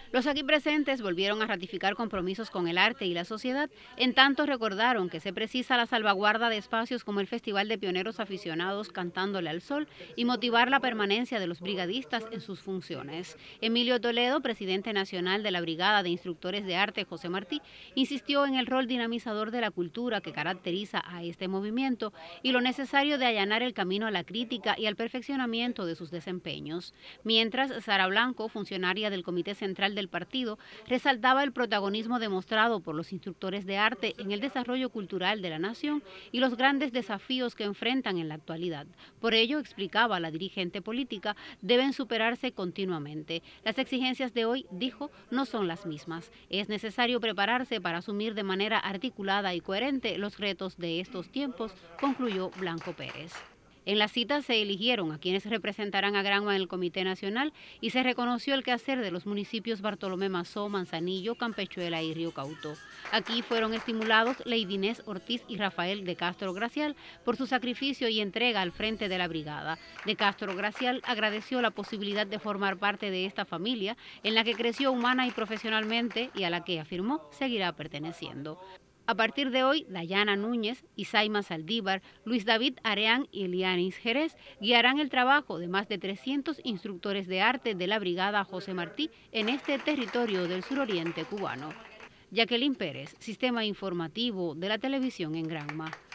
Los aquí presentes volvieron a ratificar compromisos con el arte y la sociedad, en tanto recordaron que se precisa la salvaguarda de espacios como el Festival de Pioneros Aficionados Cantándole al Sol y motivar la permanencia de los brigadistas en sus funciones. Emilio Toledo, presidente nacional de la Brigada de Instructores de Arte José Martí, insistió en el rol dinamizador de la cultura que caracteriza a este movimiento y lo necesario de allanar el camino a la crítica y al perfeccionamiento de sus desempeños. Mientras, Sara Blanco, funcionaria del Comité Central del partido, resaltaba el protagonismo demostrado por los instructores de arte en el desarrollo cultural de la nación y los grandes desafíos que enfrentan en la actualidad. Por ello, explicaba la dirigente política, deben superarse continuamente. Las exigencias de hoy, dijo, no son las mismas. Es necesario prepararse para asumir de manera articulada y coherente los retos de estos tiempos, concluyó Blanco Pérez. En la cita se eligieron a quienes representarán a Granma en el Comité Nacional y se reconoció el quehacer de los municipios Bartolomé Mazó, Manzanillo, Campechuela y Río Cautó. Aquí fueron estimulados Lady Inés Ortiz y Rafael de Castro Gracial por su sacrificio y entrega al frente de la brigada. De Castro Gracial agradeció la posibilidad de formar parte de esta familia en la que creció humana y profesionalmente y a la que, afirmó, seguirá perteneciendo. A partir de hoy, Dayana Núñez, Isaima Saldívar, Luis David Areán y Elianis Jerez guiarán el trabajo de más de 300 instructores de arte de la Brigada José Martí en este territorio del suroriente cubano. Jacqueline Pérez, Sistema Informativo de la Televisión en Granma.